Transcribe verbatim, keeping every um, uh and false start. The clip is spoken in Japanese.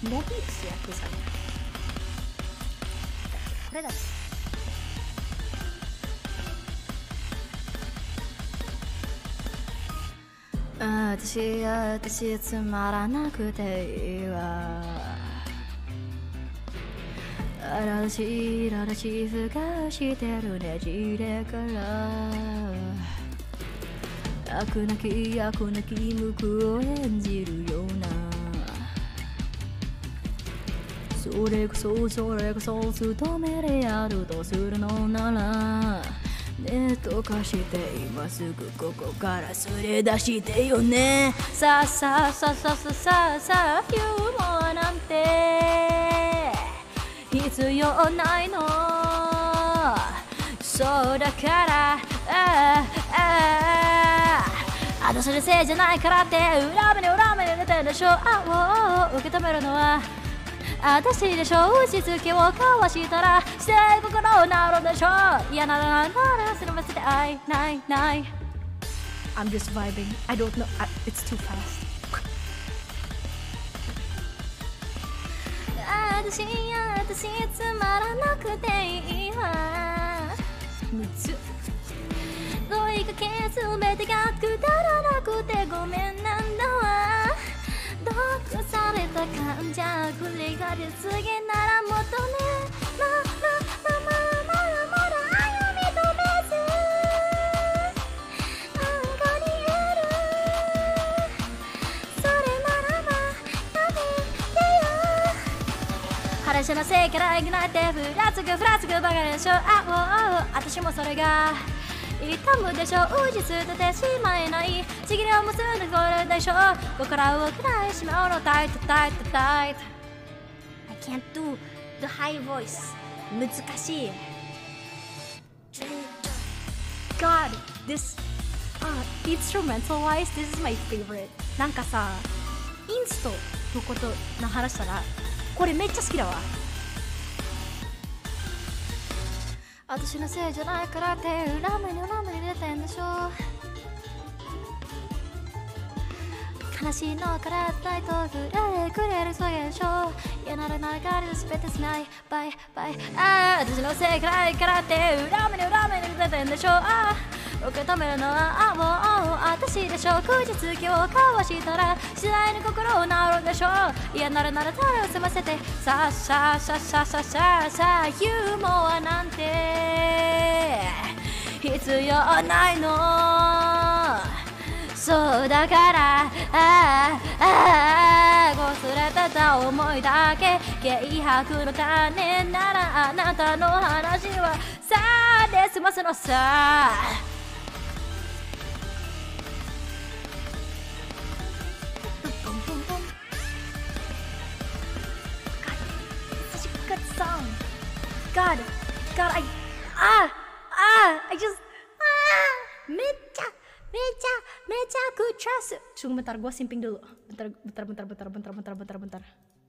モビウスやってさ、これだって。私私つまらなくていいわ。嵐しい嵐しふかしてるねじれから飽くなき飽くなき無垢を演じるような、それこそそれこそ務めでやるとするのなら、ネット化して今すぐここからすれ出してよね。さあさあさあさあさあさあさあ、ユーモアなんて必要ないの。そうだからああああ私のせいじゃないからって裏目に裏目に出てんでしょ。あを受け止めるのは私でしょ。打ちつけを交わしたらして心なるでしょ。嫌ならならするませて愛ないない。 I'm just vibing. I don't know. I, it's too fast. 私私つまらなくていいわ。むずっ問いかけ全てがくだらなくてごめんなんだわ。毒された感情繰り返し次ならもっとね。まままままだまだ愛を認めずあんこにいる。それならばやめてよ。話のせいからいけないってふらつくふらつくばかりでしょ。あおお私もそれが痛むでしょ。打ち捨ててしまえないちぎりを結んでこれでしょ。心を砕いてしまうのタイトタイトタイト。 I can't do the high voice. 難しい。 God, this、uh, instrumental wise this is my favorite。 なんかさインストのことの話したらこれめっちゃ好きだわ。私のせいじゃないからって裏目に裏目に出てんでしょ。悲しいのからないと触れてくれるそうでしょ。嫌ならならかりすべてしないバイバイ。ああ私のせいからいからって裏目に裏目に出てんでしょ。ああ受け止めるのはあもう私でしょ。口つけを交わしたら次第に心を治るでしょ。嫌ならなら手を済ませてさあさあさあさあさあさあさあユーモアなんて必要ないの。そうだからああああこすれてた思いだけ軽薄の種ならあなたの話はさあで済ますのさ。Good song. God, God, I, ah, ah, I just, ah, めっちゃ、めちゃ、めちゃくちゃす。Tunggu bentar, gue simping dulu. Bentar, bentar, bentar, bentar, bentar, bentar, bentar, bentar.